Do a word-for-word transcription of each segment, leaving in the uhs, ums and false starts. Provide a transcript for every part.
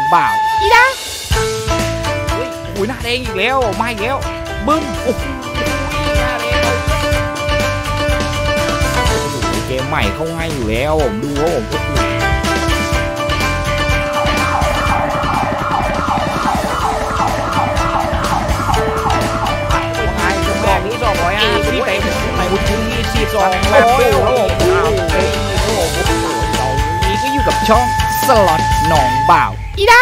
บ่าวอีนะเฮ้ยโอ้ยหน้าแดงอีกแล้วมาอีกแล้วบึ้มโอ้โหหน้าแดงเกมใหม่เข้าง่ายอยู่แล้วผมดูว่าผมก็นี้สองร้อยห้าสิบเต็มในบุญชิ้นที่สี่สองร้อยครับผมเรานี้ก็อยู่กับช่องสล็อตหนองบ่าวอีนะ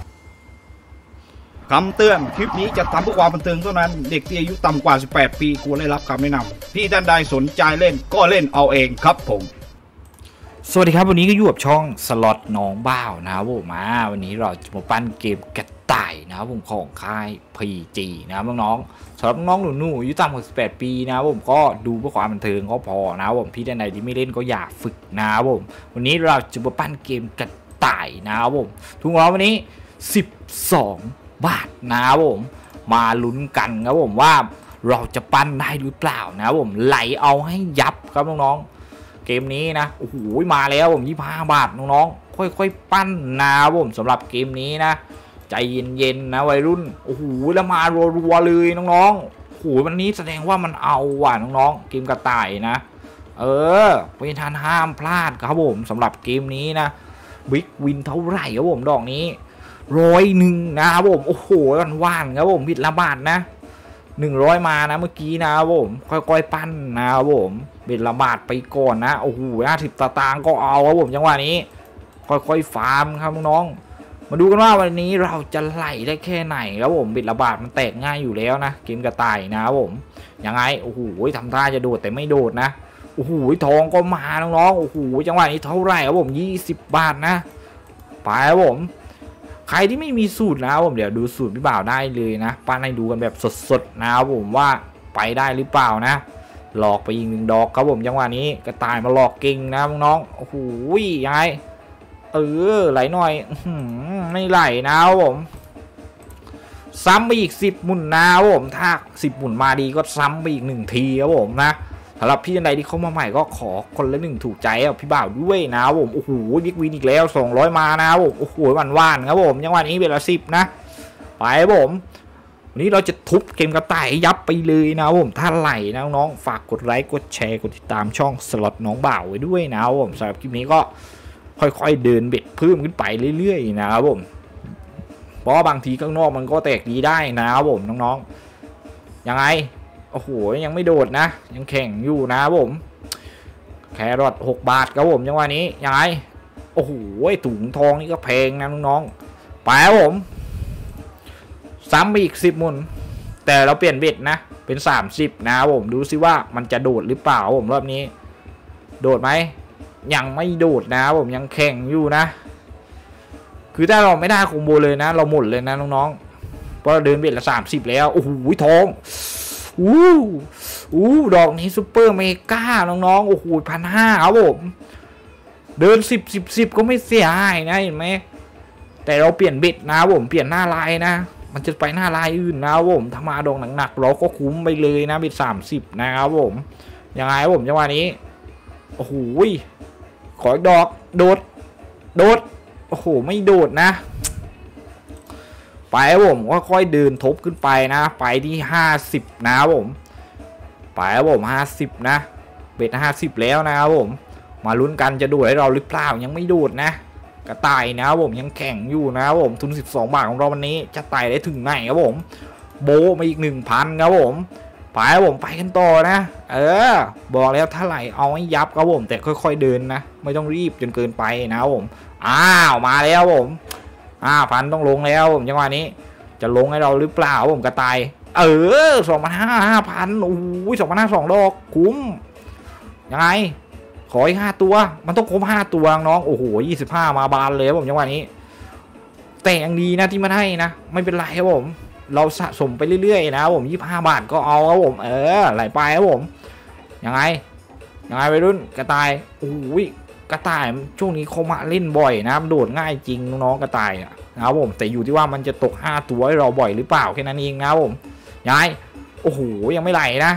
คำเตือนคลิปนี้จะทำเพื่อความบันเทิงเท่านั้นเด็กที่อายุต่ำกว่าสิบแปดปีควรได้รับคำแนะนำที่ท่านใดสนใจเล่นก็เล่นเอาเองครับผมสวัสดีครับวันนี้ก็อยู่กับช่องสล็อตหนองบ่าวนะครับผมมาวันนี้เราจะมาปั้นเกมกระต่ายนะครับผมของค่าย พี จี นะครับน้องๆสำหรับน้องหนูๆอายุต่ำกว่าสิบแปดปีนะครับผมก็ดูเพื่อความบันเทิงก็พอนะครับผมพี่ท่านใดที่ไม่เล่นก็อย่าฝึกนะครับผมวันนี้เราจะมาปั้นเกมกระต่ายนะครับผมทุกคนวันนี้สิบสองบาทนะครับผมมาลุ้นกันครับผมว่าเราจะปั้นได้หรือเปล่านะครับผมไหลเอาให้ยับครับน้องๆเกมนี้นะโอ้โหมาแล้วผมยี่สิบห้าบาทน้องๆค่อยๆปั้นนะครับผมสำหรับเกมนี้นะใจเย็นๆนะวัยรุ่นโอ้โหแล้วมารัวๆเลยน้องๆโอ้โหวันนี้แสดงว่ามันเอาว่ะน้องๆเกมกระต่ายนะเออไปทานห้ามพลาดครับผมสำหรับเกมนี้นะบิ๊กวินเท่าไหร่ครับผมดอกนี้ร้อยหนึ่งนะครับผมโอ้โหว่านๆครับผมผิดละบาทนะหนึ่งร้อยมานะเมื่อกี้นะครับผมค่อยๆปั้นนะครับผมเบ็ดละบาทไปก่อนนะโอ้โหห้าสิบตางค์ก็เอาครับผมจังหวะนี้ค่อยๆฟาร์มครับน้องๆมาดูกันว่าวันนี้เราจะไหลได้แค่ไหนครับผมเบ็ดละบาทมันแตกง่ายอยู่แล้วนะเกมกระต่ายนะครับผมยังไงโอ้โหทำท่าจะโดดแต่ไม่โดดนะโอ้โหทองก็มาน้องๆโอ้โหจังหวะนี้เท่าไหร่ครับผมยี่สิบบาทนะไปครับผมใครที่ไม่มีสูตรนะครับผมเดี๋ยวดูสูตรพี่บ่าวได้เลยนะปั้นให้ดูกันแบบสดๆนะครับผมว่าไปได้หรือเปล่านะหลอกไปอีกหนึ่งดอกครับผมจังหวะนี้กระต่ายมาหลอกเก่งนะน้องๆโอ้โหยังไงเออไหลหน่อยไม่ไหลนะครับผมซ้ำไปอีกสิบหมุนนะครับผมถ้าสิบหมุนมาดีก็ซ้ำไปอีกหนึ่งทีครับผมนะสำหรับพี่ท่านใดที่เข้ามาใหม่ก็ขอคนละหนึ่งถูกใจกับพี่บ่าวด้วยนะครับผมโอ้โหบิ๊กวินอีกแล้วสองร้อยมานะครับผมโอ้โหว่านๆครับผมจังหวะนี้เป็นละสิบนะไปครับผมวันนี้เราจะทุบเกมกระต่ายยับไปเลยนะครับผมถ้าไหลนะน้องฝากกดไลค์กดแชร์กดติดตามช่องสล็อตน้องบ่าวไว้ด้วยนะครับผมสำหรับคลิปนี้ก็ค่อยๆเดินเบ็ดเพิ่มขึ้นไปเรื่อยๆนะครับผมเพราะบางทีข้างนอกมันก็แตกดีได้นะครับผมน้องๆยังไงโอ้โหยังไม่โดดนะยังแข่งอยู่นะครับผมแครอทหกบาทครับผมจังหวะนี้ยังไงโอ้โหถุงทองนี่ก็แพงนะน้องๆไปครับผมซ้ำไปอีกสิบหมุนแต่เราเปลี่ยนเบ็ดนะเป็นสามสิบนะครับผมดูซิว่ามันจะโดดหรือเปล่าผมรอบนี้โดดไหมยังไม่โดดนะผมยังแข่งอยู่นะคือถ้าเราไม่ได้คอมโบเลยนะเราหมดเลยนะน้องๆเพราะเราเดินเบ็ดละสามสิบแล้วโอ้โหทองอู้อู้ดอกนี้ซูเปอร์เมกาน้องๆโอ้โหพันห้าครับผมเดินสิบสิบสิบก็ไม่เสียหายนะเห็นไหมแต่เราเปลี่ยนเบ็ดนะผมเปลี่ยนหน้าลายนะมันจะไปหน้าลายอื่นนะผมถ้ามาดอกหนักๆเราก็คุ้มไปเลยนะเบ็ดสามสิบนะครับผมยังไงผมจังหวะนี้โอ้โหขออีกดอกโดดโดดโอ้โหไม่โดดนะไปครับผมก็ค่อยเดินทบขึ้นไปนะไปที่ห้าสิบนะครับผมไปครับผมห้าสิบนะเบ็ดห้าสิบแล้วนะครับผมมาลุ้นกันจะโดดให้เราหรือเปล่ายังไม่โดดนะกระต่ายนะครับผมยังแข่งอยู่นะครับผมทุนสิบสองบาทของเราวันนี้จะไต่ได้ถึงไหนครับผมโบมาอีก หนึ่งพัน ครับผมไปครับผมไปกันต่อนะเออบอกแล้วถ้าไหลเอาให้ยับครับผมแต่ค่อยๆเดินนะไม่ต้องรีบจนเกินไปนะครับผมอ้าวมาแล้วผมอ่าพันต้องลงแล้วผมจังหวะนี้จะลงให้เราหรือเปล่าผมกระต่ายเออสองพันห้าห้าพันโอ้ยสองพันห้าสองดอกคุ้มยังไงขออีกห้าตัวมันต้องครบห้าตัวน้องโอ้โหยี่สิบห้ามาบานเลยผมจังหวะนี้แต่ยังดีนะที่มันให้นะไม่เป็นไรครับผมเราสะสมไปเรื่อยๆนะผมยี่สิบห้าบาทก็เอาครับผมเออไหลไปครับผมยังไงยังไงไปรุ่นกระต่ายโอ้ยกระต่ายช่วงนี้เขามาเล่นบ่อยนะโดดง่ายจริงน้องกระต่ายนะครับผมแต่อยู่ที่ว่ามันจะตกห้าตัวให้เราบ่อยหรือเปล่าแค่นั้นเองนะครับผมยังไงโอ้โหยังไม่ไหลนะ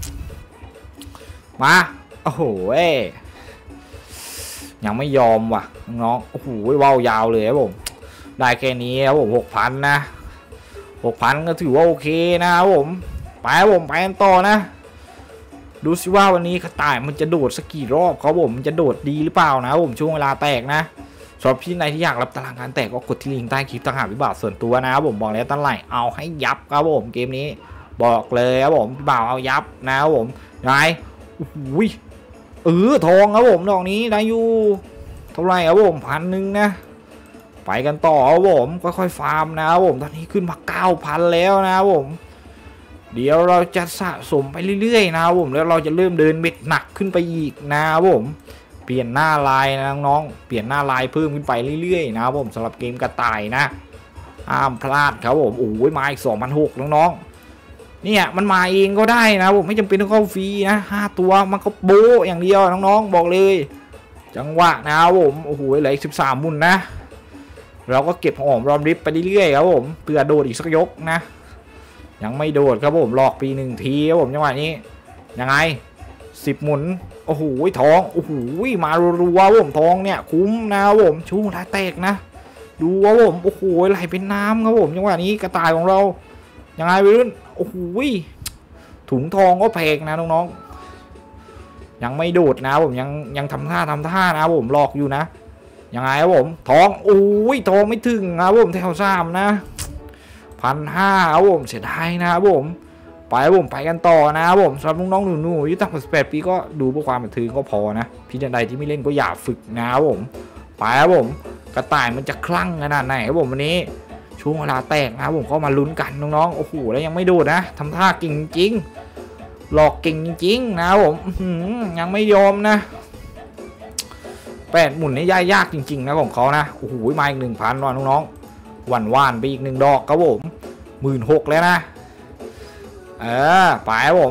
มาโอ้โหยังไม่ยอมว่ะน้องโอ้โหว้าวยาวเลยครับผมได้แค่นี้ครับผมหกพันนะหกพันก็ถือว่าโอเคนะครับผมไปครับผมไปกันต่อนะดูสิว่าวันนี้กระต่ายมันจะโดดสักกี่รอบครับผมมันจะโดดดีหรือเปล่านะผมช่วงเวลาแตกนะสำหรับพี่นายที่อยากรับตารางการแตกก็กดที่ลิงก์ใต้คลิปต่างหากพี่บ่าวส่วนตัวนะครับผมบอกแล้วตั้งไหลเอาให้ยับครับผมเกมนี้บอกเลยครับผมพี่บ่าวเอายับนะครับผมไงโอ้โหเออทองครับผมดอกนี้ได้อยู่เท่าไหร่ครับผมพันหนึ่งนะไปกันต่อครับผมค่อยๆฟาร์มนะครับผมตอนนี้ขึ้นมาเก้าพันแล้วนะครับผมเดี๋ยวเราจะสะสมไปเรื่อยๆนะครับผมแล้วเราจะเริ่มเดินเม็ดหนักขึ้นไปอีกนะครับผมเปลี่ยนหน้าลายนะน้องๆเปลี่ยนหน้าลายเพิ่มขึ้นไปเรื่อยๆนะครับผมสำหรับเกมกระต่ายนะห้ามพลาดครับผมโอ้ยมาอีกสองพันหกน้องๆเนี่ยมันมาเองก็ได้นะผมไม่จำเป็นต้องเข้าฟรีนะห้าตัวมันก็โบอย่างเดียวน้องๆบอกเลยจังหวะนะครับผมโอ้โหเหลืออีกสิบสามมุนนะเราก็เก็บหอมรอมริบไปเรื่อยๆครับผมเพื่อโดดอีกสักยกนะยังไม่โดดครับผมหลอกปีหนึ่งทีครับผมจังหวะนี้ยังไงสิบหมุนโอ้โหทองโอ้โหมารัวๆผมทองเนี่ยคุ้มนะครับผมชูท้ายแตกนะดูว่าผมโอ้โหไหลเป็นน้ำครับผมจังหวะนี้กระต่ายของเรายังไงไปรุ่นโอ้โหถุงทองก็แพงนะน้องๆยังไม่โดดนะผมยังยังทำท่าทำท่านะผมหลอกอยู่นะยังไงครับผมทองโอ้ยทองไม่ถึงนะผมแถวสามนะพันห้าครับผมเสียดายนะครับผมไปผมไปกันต่อนะครับผมสำหรับน้องๆหนูๆอายุต่ำกว่าสิบแปดปีก็ดูเพื่อความบันเทิงก็พอนะพี่ใดที่ไม่เล่นก็อย่าฝึกนะครับผมไปครับผมกระต่ายมันจะคลั่งขนาดไหนครับผมวันนี้ช่วงเวลาแตกนะครับผมก็มาลุ้นกันน้องๆโอ้โหแล้วยังไม่โดดนะทำท่าเก่งจริงหลอกเก่งจริงนะครับผมยังไม่ยอมนะแปดหมุนนี่ยากจริงๆนะของเขานะโอ้โหมาอีกหนึ่งพันน้องๆหวานว่านไปอีกหนึ่งดอกครับผมหมื่นหกแล้วนะเออไปผม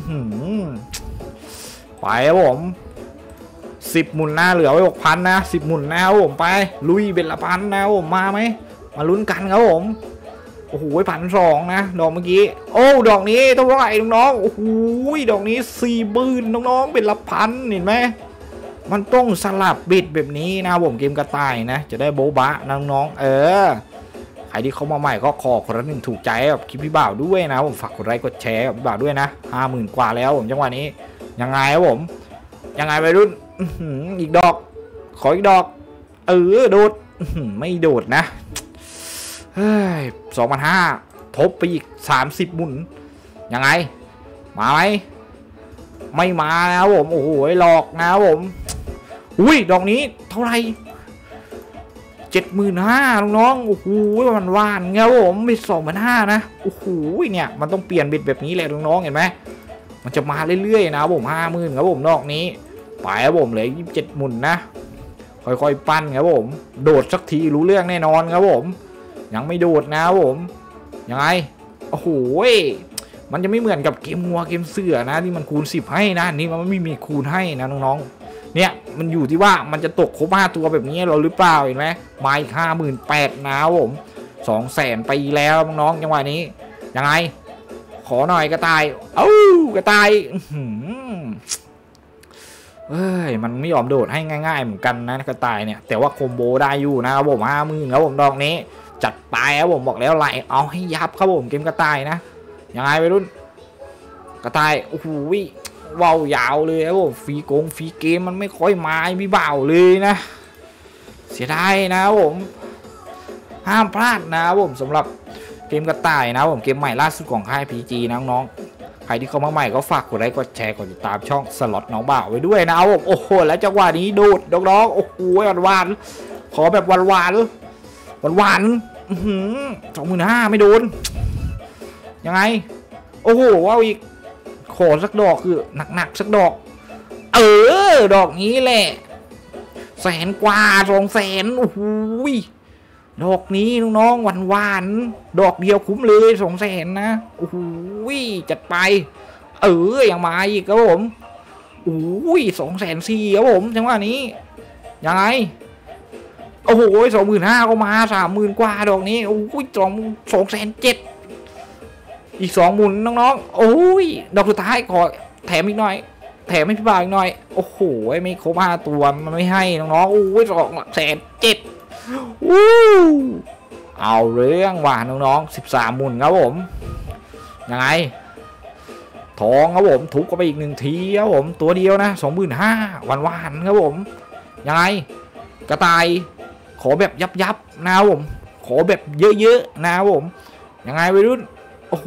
ไปผมสิบหมุนหน้าเหลือไว้หกพันนะสิบหมุนนะครับผมไปลุยเป็นละพันนะครับผมมาไหมมาลุ้นกันครับผมโอ้โหพันสองนะดอกเมื่อกี้โอ้ดอกนี้เท่าไหร่น้องๆโอ้โหดอกนี้สี่หมื่นน้องๆเป็นละพันเห็นไหมมันต้องสลับบิดแบบนี้นะผมเกมกระต่ายนะจะได้โบ๊ะบะน้องๆเออใครที่เข้ามาใหม่ก็ขอคนละหนึ่งถูกใจกับคลิปพี่บ่าวด้วยนะผมฝากกดไลค์กดแชร์กับพี่บ่าวด้วยนะห้าหมื่นกว่าแล้วผมจังหวะนี้ยังไงครับผมยังไงไปรุ่นอีกดอกขออีกดอกเออโดดไม่โดดนะเฮ้ยสองพันห้าทบไปอีกสามสิบหมุนยังไงมาไหมไม่มาแล้วผมโอ้โหหลอกนะผมอุ้ยดอกนี้เท่าไหร่เจ็ดหมื่นห้าน้องๆโอ้โหมันหวานเงี้ยผมเป็นสองพันห้านะโอ้โหเนี่ยมันต้องเปลี่ยนบิดแบบนี้แหละน้องๆเห็นไหมมันจะมาเรื่อยๆนะผมห้าหมื่นครับผมดอกนี้ไปครับผมเหลือยี่สิบเจ็ดหมุนนะค่อยๆปั้นครับผมโดดสักทีรู้เรื่องแน่นอนครับผมยังไม่โดดนะครับผมยังไงโอ้โหมันจะไม่เหมือนกับเกมงัวเกมเสือนะที่มันคูณสิบให้นะนี่มันไม่มีคูณให้นะน้องๆเนี่ยมันอยู่ที่ว่ามันจะตกครบห้าตัวแบบนี้เราหรือเปล่าเห็นไหมมาอีกห้าหมื่นแปดนะครับผมสองแสนไปแล้วน้องๆจังหวะนี้ยังไงขอหน่อยกระต่ายเอ้ากระต่ายเอ้ยมันไม่ยอมโดดให้ง่ายๆเหมือนกันนะกระต่ายเนี่ยแต่ว่าคอมโบได้อยู่นะครับผมห้าหมื่นครับผมดอกนี้จัดไปครับผมบอกแล้วไหลเอาให้ยับครับผมเกมกระต่ายนะยังไงไปรุ่นกระต่ายโอ้โหว้าวยาวเลยครับผมฟรีโกงฟรีเกมมันไม่ค่อยมาพี่บ่าวเลยนะเสียดายนะครับผมห้ามพลาดนะครับผมสำหรับเกมกระต่ายนะผมเกมใหม่ล่าสุดของค่าย พี จี นะน้องๆใครที่เข้ามาใหม่ก็ฝากกดไลค์กดแชร์กดติดตามช่องสล็อตน้องบ่าวไว้ด้วยนะครับผมโอ้โหแล้วจังหวะนี้โดดน้องๆโอ้โหหวานๆขอแบบหวานหวานหวานสองหมื่นห้าไม่โดนยังไงโอ้โหว้าวอีกขอสักดอกคือหนักๆสักดอกเออดอกนี้แหละแสนกว่าสองแสนโอ้โหดอกนี้น้องๆหวานหวานดอกเดียวคุ้มเลยสองแสนนะโอ้โหจัดไปเอออย่างมาอีกครับผมโอ้ยสองแสนสี่ครับผมจังหวะนี้ยังไงโอ้โหสองหมื่นห้าก็มาสามหมื่นกว่าดอกนี้โอ้ยสองสองแสนเจ็ดอีกสองหมุนน้องๆโอ้ยดอกสุดท้ายขอแถมอีกหน่อยแถมให้พี่บ่าวอีกหน่อยโอ้โหไม่ครบห้าตัวมันไม่ให้น้องๆโอ้ยสองแสนเจ็ดวู้เอาเรื่องว่ะน้องๆสิบสามหมุนครับผมยังไงทองครับผมทุบก็ไปอีกหนึ่งทีครับผมตัวเดียวนะสองหมื่นห้าวันวานครับผมยังไงกระต่ายขอแบบยับยับนะครับผมขอแบบเยอะๆนะครับผมยังไงวัยรุ่นโอ้โห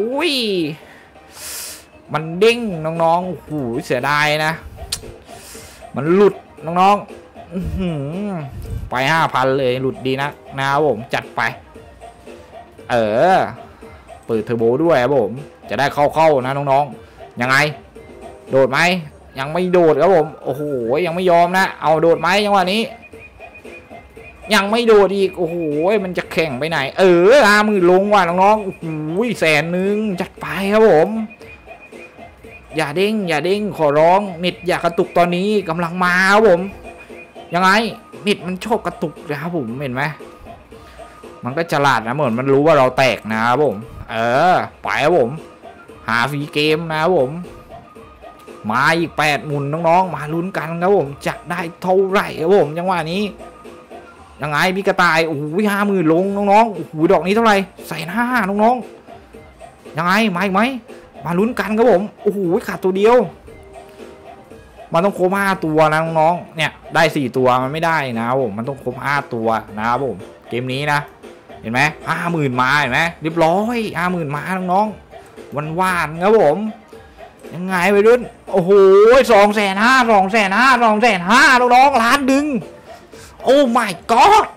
มันเด้งน้องๆโอ้โหเสียดายนะมันหลุดน้องๆไปห้าพันเลยหลุดดีนะนะครับผมจัดไปเออเปิดเทอร์โบด้วยครับผมจะได้เข้าๆนะน้องๆยังไงโดดไหมยังไม่โดดครับผมโอ้โหยังไม่ยอมนะเอาโดดไหมจังหวะนี้ยังไม่โดดอีกโอ้โหมันจะแข่งไปไหนเอออามือลงว่ะน้องๆโอ้โหแสนหนึ่งจัดไปครับผมอย่าเด้งอย่าเด้งขอร้องเน็ตอย่ากระตุกตอนนี้กำลังมาครับผมยังไงเน็ตมันชอบกระตุกนะครับผมเห็นไหมมันก็ฉลาดนะเหมือนมันรู้ว่าเราแตกนะครับผมเออไปครับผมหาฟรีเกมนะครับผมมาอีกแปดหมุนน้องๆมาลุ้นกันครับผมจะได้เท่าไหร่ครับผมจังหวะนี้ยังไงพี่กระต่ายโอ้โหห้าหมื่นลงน้องๆโอ้โหดอกนี้เท่าไหร่ใส่ห้าน้องๆยังไงมาอีกไหมมาลุ้นกันครับผมโอ้โหขาดตัวเดียวมันต้องครบห้าตัวนะน้องๆเนี่ยได้สี่ตัวมันไม่ได้นะครับผมมันต้องครบห้าตัวนะครับผมเกมนี้นะเห็นไหมห้าหมื่นมาเห็นไหมเรียบร้อยห้าหมื่นมาน้องๆวันวานครับผมยังไงไปรุ่นโอ้โหสองแสนห้าสองแสนห้าสองแสนห้าน้องๆล้านดึงโอ้ my god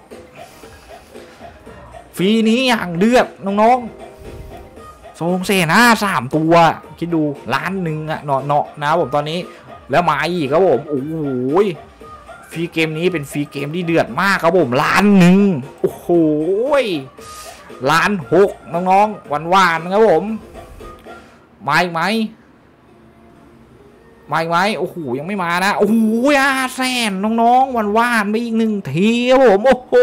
ฟรีนี้อย่างเดือดน้องๆสองแสนห้าสามตัวคิดดูล้านหนึ่งอะเนาะเนาะนะผมตอนนี้แล้วมาอีกครับผมโอ้โหฟรีเกมนี้เป็นฟรีเกมที่เดือดมากครับผมล้านหนึ่งโอ้โหล้านหกน้องๆวันวานครับผมมาอีกไหมมาอีกไหมโอ้โหยังไม่มานะโอ้โหอาแสนน้องๆวันวานไปอีกหนึ่งทีครับผมโอ้โห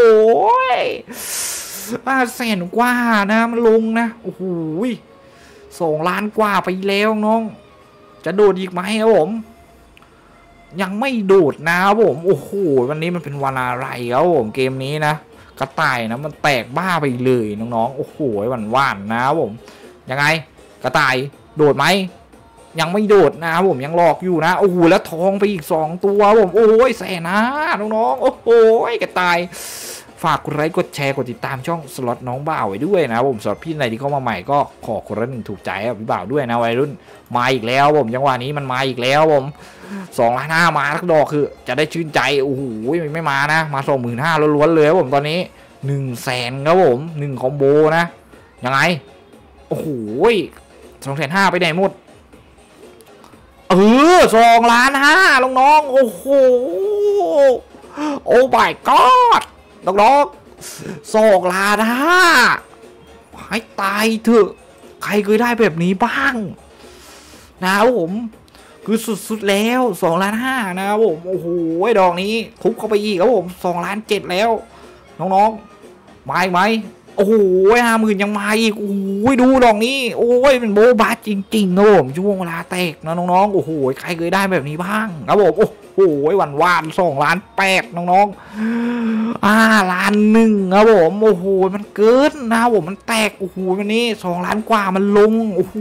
อาแสนกว่านะมันลงนะโอ้โหสองล้านกว่าไปแล้วน้องจะโดดอีกไหมครับผมยังไม่โดดนะครับผมโอ้โหวันนี้มันเป็นวันอะไรครับผมเกมนี้นะกระต่ายนะมันแตกบ้าไปเลยน้องๆโอ้โหวันว่านนะครับผมยังไงกระต่ายโดดไหมยังไม่โดดนะครับผมยังหลอกอยู่นะโอ้โหแล้วทองไปอีกสองตัวผมโอ้ยแสนนะน้องๆโอ้โหกระต่ายฝากกดไลค์กดแชร์กดติดตามช่องสล็อตน้องบ่าวไว้ด้วยนะผมสำหรับพี่ไหนที่เข้ามาใหม่ก็ขอคนละหนึ่งถูกใจกับพี่บ่าวด้วยนะวัยรุ่นมาอีกแล้วผมจังหวะนี้มันมาอีกแล้วผมสองล้านห้ามาทักดอกคือจะได้ชื่นใจโอ้โหไม่มานะมาสองหมื่นห้าล้วนๆเลยผมตอนนี้หนึ่งแสนครับผมหนึ่งคอมโบนะยังไงโอ้โหสองแสนห้าไปไหนหมดเออสองล้านห้าน้องๆโอ้โหโอ้ my god น้องๆสองล้านห้าให้ตายเถอะใครเคยได้แบบนี้บ้างนะครับผมคือสุดๆแล้วสองล้านห้านะครับผมโอ้โหดอกนี้ทุบเข้าไปอีกครับผมสองล้านเจ็ดแล้วน้องๆมาอีกไหมโอ้โหห้าหมื่นยังมาอีกโอ้โหดูดอกนี้โอ้ยเป็นโบบาจริงๆครับผมช่วงเวลาแตกนะน้องๆโอ้โหใครเคยได้แบบนี้บ้างครับผมโอ้โหวันวานสองล้านแปดน้องๆอ่าล้านหนึ่งครับผมโอ้โหมันเกินนะผมมันแตกโอ้โหวันนี้สองล้านกว่ามันลงโอ้โห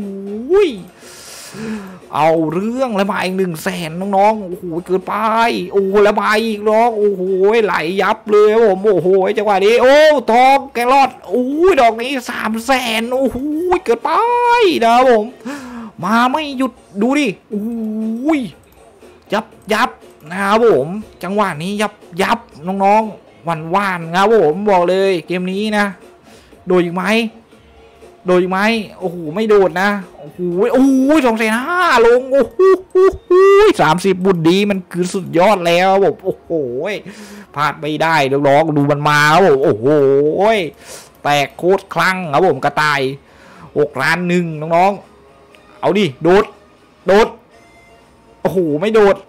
เอาเรื่องแล้วมาอีกหนึ่งแสนน้องๆโอ้โหเกินไปโอ้แล้วมาอีกน้องโอ้โหไหลยับเลยครับผมโอ้โหจังหวะนี้โอ้ทองแกรอดโอ้ยดอกนี้สามแสนโอ้โหเกินไปนะครับผมมาไม่หยุดดูดิโอ้ยยับยับนะครับผมจังหวะนี้ยับยับน้องๆวันวานครับผมบอกเลยเกมนี้นะโดยอีกไหมโดดไหมโอ้โหไม่โดดนะโอ้โหโอ้โหสองแสนห้าลงโอ้โหสามสิบบุญดีมันคือสุดยอดแล้วผมโอ้โหพลาดไม่ได้น้องๆดูมันมาครับผมโอ้โหแตกโคตรคลั่งครับผมกระต่ายหกล้านหนึ่งน้องๆเอาดิโดดโดดโอ้โหไม่โดด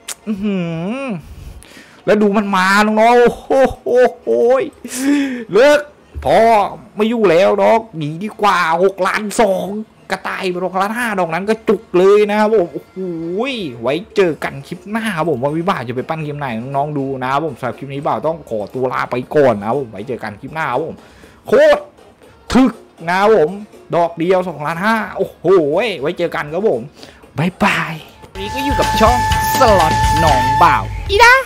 แล้วดูมันมาน้องๆโอ้โหเลิกพอไม่อยู่แล้วน้องหนีดีกว่าหกล้านสองกระต่ายดอกละห้าดอกนั้นก็จุกเลยนะครับผมโอ้โหไว้เจอกันคลิปหน้าครับผมว่าวิบ่าวจะไปปั้นเกมไหนน้องๆดูนะครับผมสำหรับคลิปนี้บ่าวต้องขอตัวลาไปก่อนนะครับผมไว้เจอกันคลิปหน้าครับผมโคตรถึกนะครับผมดอกเดียวสองล้านห้าโอ้โหไว้เจอกันครับผมบายบายวันนี้ก็อยู่กับช่องสล็อตหนองบ่าวอีนะ